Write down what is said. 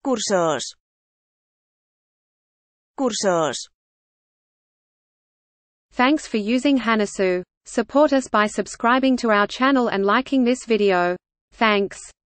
Cursos. Cursos. Thanks for using Hanasu. Support us by subscribing to our channel and liking this video. Thanks.